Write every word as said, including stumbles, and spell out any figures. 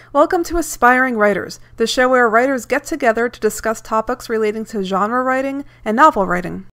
Welcome to Aspiring Writers, the show where writers get together to discuss topics relating to genre writing and novel writing.